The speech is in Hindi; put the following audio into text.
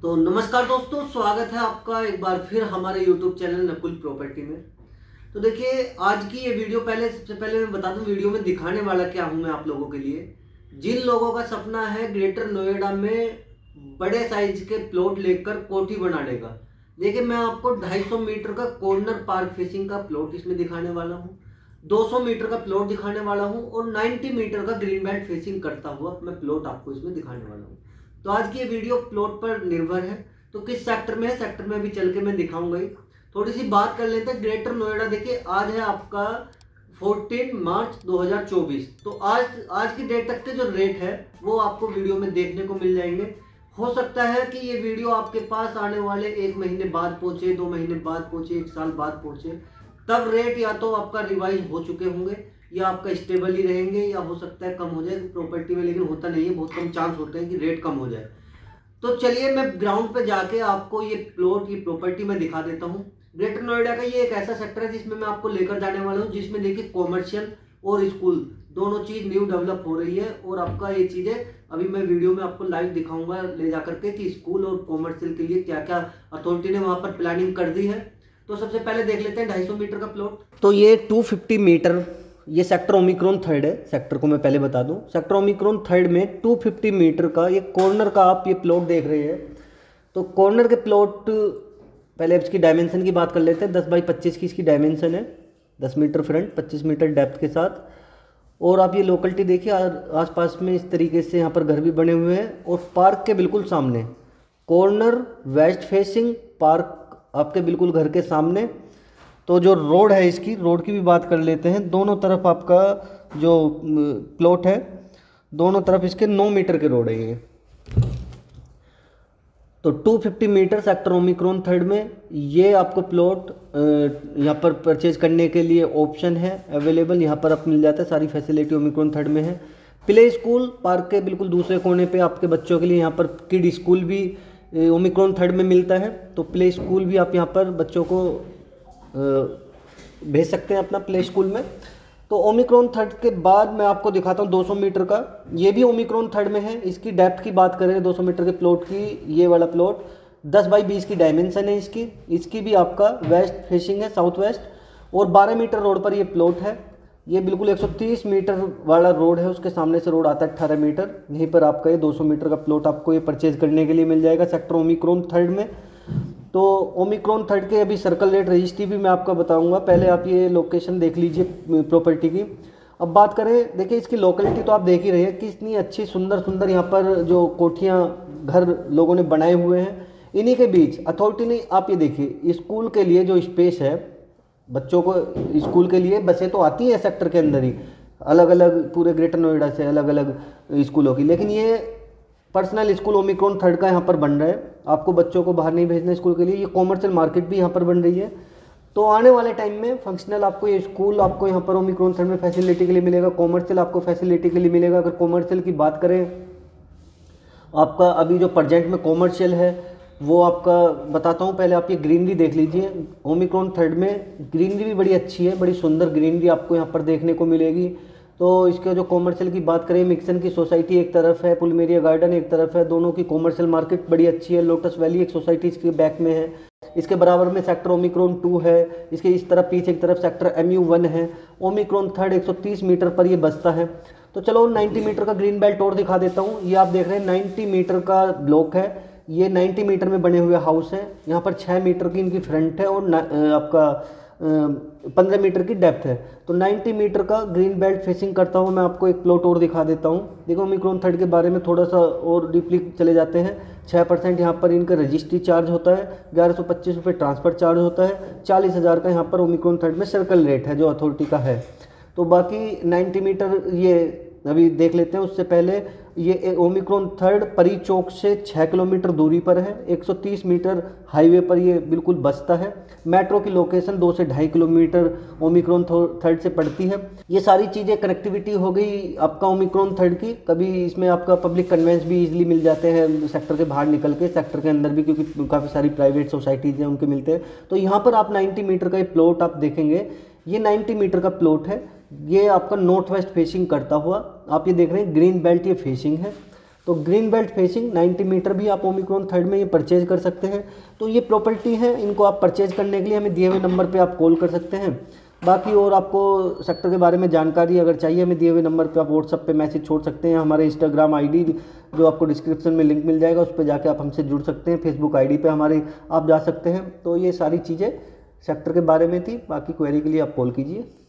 तो नमस्कार दोस्तों, स्वागत है आपका एक बार फिर हमारे YouTube चैनल नकुल प्रॉपर्टी में। तो देखिए, आज की ये वीडियो सबसे पहले मैं बता दूं वीडियो में दिखाने वाला क्या हूं मैं आप लोगों के लिए। जिन लोगों का सपना है ग्रेटर नोएडा में बड़े साइज के प्लॉट लेकर कोठी बनाने का, देखिए मैं आपको 250 मीटर का कॉर्नर पार्क फेसिंग का प्लॉट इसमें दिखाने वाला हूँ, 200 मीटर का प्लॉट दिखाने वाला हूँ और 90 मीटर का ग्रीन बेल्ट फेसिंग करता हुआ मैं प्लॉट आपको इसमें दिखाने वाला हूँ। तो आज की ये वीडियो प्लॉट पर निर्भर है। तो किस सेक्टर में है, सेक्टर में अभी चल के मैं दिखाऊंगा ही। थोड़ी सी बात कर लेते हैं ग्रेटर नोएडा। देखिए आज है आपका 14 मार्च 2024। तो आज की डेट तक के जो रेट है वो आपको वीडियो में देखने को मिल जाएंगे। हो सकता है कि ये वीडियो आपके पास आने वाले 1 महीने बाद पहुंचे, 2 महीने बाद पहुंचे, 1 साल बाद पहुंचे, तब रेट या तो आपका रिवाइज हो चुके होंगे या आपका स्टेबल ही रहेंगे, या हो सकता है कम हो जाए प्रॉपर्टी में, लेकिन होता नहीं है, बहुत कम चांस होते हैं कि रेट कम हो जाए। तो चलिए मैं ग्राउंड पे जाके आपको ये प्लॉट की प्रॉपर्टी में दिखा देता हूँ। ग्रेटर नोएडा का ये एक ऐसा सेक्टर है जिसमें मैं आपको लेकर जाने वाला हूँ, जिसमें देखिए कॉमर्शियल और स्कूल दोनों चीज न्यू डेवलप हो रही है। और आपका ये चीजें अभी मैं वीडियो में आपको लाइव दिखाऊंगा ले जाकर के कि स्कूल और कॉमर्शियल के लिए क्या क्या अथॉरिटी ने वहां पर प्लानिंग कर दी है। तो सबसे पहले देख लेते हैं 250 मीटर का प्लॉट। तो ये 250 मीटर, ये सेक्टर ओमिक्रॉन थर्ड है। सेक्टर को मैं पहले बता दूं, सेक्टर ओमिक्रॉन थर्ड में 250 मीटर का ये कॉर्नर का आप ये प्लॉट देख रहे हैं। तो कॉर्नर के प्लॉट पहले इसकी डायमेंशन की बात कर लेते हैं। 10 बाई 25 की इसकी डायमेंशन है, 10 मीटर फ्रंट, 25 मीटर डेप्थ के साथ। और आप ये लोकेलिटी देखिए, आसपास में इस तरीके से यहाँ पर घर भी बने हुए हैं। और पार्क के बिल्कुल सामने कॉर्नर वेस्ट फेसिंग पार्क आपके बिल्कुल घर के सामने। तो जो रोड है, इसकी रोड की भी बात कर लेते हैं। दोनों तरफ आपका जो प्लॉट है, दोनों तरफ इसके 9 मीटर के रोड है ये। तो 250 मीटर सेक्टर ओमिक्रॉन थर्ड में ये आपको प्लॉट यहाँ पर परचेज करने के लिए ऑप्शन है अवेलेबल। यहाँ पर आप मिल जाता है, सारी फैसिलिटी ओमिक्रॉन थर्ड में है। प्ले स्कूल पार्क के बिल्कुल दूसरे कोने पे आपके बच्चों के लिए यहाँ पर किड स्कूल भी ओमिक्रॉन थर्ड में मिलता है। तो प्ले स्कूल भी आप यहाँ पर बच्चों को भेज सकते हैं अपना प्ले स्कूल में। तो ओमिक्रॉन थर्ड के बाद मैं आपको दिखाता हूँ 200 मीटर का, ये भी ओमिक्रॉन थर्ड में है। इसकी डेप्थ की बात करें 200 मीटर के प्लॉट की, ये वाला प्लॉट 10 बाई 20 की डायमेंशन है इसकी भी आपका वेस्ट फेसिंग है, साउथ वेस्ट। और 12 मीटर रोड पर ये प्लॉट है। ये बिल्कुल 130 मीटर वाला रोड है, उसके सामने से रोड आता है 18 मीटर। यहीं पर आपका ये 200 मीटर का प्लॉट आपको ये परचेज करने के लिए मिल जाएगा सेक्टर ओमिक्रॉन थर्ड में। तो ओमिक्रॉन थर्ड के अभी सर्कल रेट रजिस्ट्री भी मैं आपको बताऊंगा। पहले आप ये लोकेशन देख लीजिए प्रॉपर्टी की। अब बात करें, देखिए इसकी लोकेलिटी तो आप देख ही रहे हैं कि इतनी अच्छी सुंदर सुंदर यहाँ पर जो कोठियाँ घर लोगों ने बनाए हुए हैं। इन्हीं के बीच अथॉरिटी ने, आप ये देखिए स्कूल के लिए जो स्पेस है, बच्चों को स्कूल के लिए बसें तो आती हैं सेक्टर के अंदर ही, अलग अलग पूरे ग्रेटर नोएडा से अलग अलग स्कूलों की, लेकिन ये पर्सनल स्कूल ओमिक्रॉन थर्ड का यहाँ पर बन रहा है। आपको बच्चों को बाहर नहीं भेजना स्कूल के लिए। ये कॉमर्शियल मार्केट भी यहाँ पर बन रही है। तो आने वाले टाइम में फंक्शनल आपको ये स्कूल आपको यहाँ पर ओमिक्रॉन थर्ड में फैसिलिटी के लिए मिलेगा, कॉमर्शियल आपको फैसिलिटी के लिए मिलेगा। अगर कॉमर्शियल की बात करें, आपका अभी जो प्रेजेंट में कॉमर्शियल है वो आपका बताता हूँ। पहले आप ये ग्रीनरी देख लीजिए। ओमिक्रॉन थर्ड में ग्रीनरी भी बड़ी अच्छी है, बड़ी सुंदर ग्रीनरी आपको यहाँ पर देखने को मिलेगी। तो इसके जो कॉमर्शियल की बात करें, मिक्सन की सोसाइटी एक तरफ है, पुलमेरिया गार्डन एक तरफ है, दोनों की कॉमर्शियल मार्केट बड़ी अच्छी है। लोटस वैली एक सोसाइटी इसके बैक में है, इसके बराबर में सेक्टर ओमिक्रॉन 2 है। इसके इस तरफ पीछे की तरफ सेक्टर MU1 है। ओमिक्रॉन थर्ड 130 मीटर पर ये बसता है। तो चलो 90 मीटर का ग्रीन बेल्ट और दिखा देता हूँ। ये आप देख रहे हैं 90 मीटर का ब्लॉक है। ये 90 मीटर में बने हुए हाउस हैं। यहाँ पर 6 मीटर की इनकी फ्रंट है और आपका 15 मीटर की डेप्थ है। तो 90 मीटर का ग्रीन बेल्ट फेसिंग करता हूँ। मैं आपको एक प्लॉट और दिखा देता हूँ। देखो ओमिक्रॉन थर्ड के बारे में थोड़ा सा और डीपली चले जाते हैं। 6% यहाँ पर इनका रजिस्ट्री चार्ज होता है, 1125 रुपये ट्रांसफर चार्ज होता है, 40,000 का यहाँ पर ओमिक्रॉन थर्ड में सर्कल रेट है जो अथॉरिटी का है। तो बाकी 90 मीटर ये अभी देख लेते हैं। उससे पहले ये ओमिक्रॉन थर्ड परी चौक से 6 किलोमीटर दूरी पर है। 130 मीटर हाईवे पर ये बिल्कुल बसता है। मेट्रो की लोकेशन 2 से 2.5 किलोमीटर ओमिक्रॉन थर्ड से पड़ती है। ये सारी चीज़ें कनेक्टिविटी हो गई आपका ओमिक्रॉन थर्ड की। कभी इसमें आपका पब्लिक कन्वेंस भी इजीली मिल जाते हैं सेक्टर के बाहर निकल के, सेक्टर के अंदर भी, क्योंकि काफ़ी सारी प्राइवेट सोसाइटीज़ हैं उनके मिलते हैं। तो यहाँ पर आप 90 मीटर का ये प्लॉट आप देखेंगे। ये 90 मीटर का प्लॉट है। ये आपका नॉर्थ वेस्ट फेसिंग करता हुआ आप ये देख रहे हैं, ग्रीन बेल्ट ये फेसिंग है। तो ग्रीन बेल्ट फेसिंग 90 मीटर भी आप ओमिक्रॉन थर्ड में ये परचेज कर सकते हैं। तो ये प्रॉपर्टी है, इनको आप परचेज करने के लिए हमें दिए हुए नंबर पे आप कॉल कर सकते हैं। बाकी और आपको सेक्टर के बारे में जानकारी अगर चाहिए, हमें दिए हुए नंबर पे आप व्हाट्सअप पे मैसेज छोड़ सकते हैं। हमारे इंस्टाग्राम आईडी जो आपको डिस्क्रिप्शन में लिंक मिल जाएगा, उस पर जाके आप हमसे जुड़ सकते हैं। फेसबुक आईडी पे हमारे आप जा सकते हैं। तो ये सारी चीज़ें सेक्टर के बारे में थी, बाकी क्वेरी के लिए आप कॉल कीजिए।